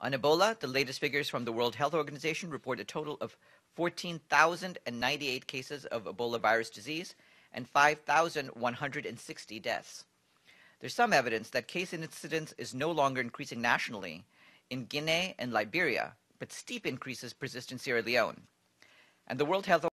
On Ebola, the latest figures from the World Health Organization report a total of 14,098 cases of Ebola virus disease and 5,160 deaths. There's some evidence that case incidence is no longer increasing nationally in Guinea and Liberia, but steep increases persist in Sierra Leone. And the World Health